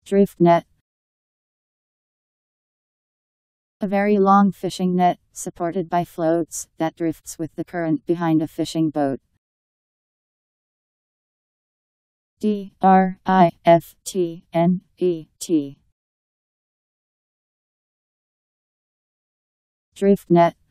Drift net. A very long fishing net, supported by floats, that drifts with the current behind a fishing boat. Driftnet. Drift net.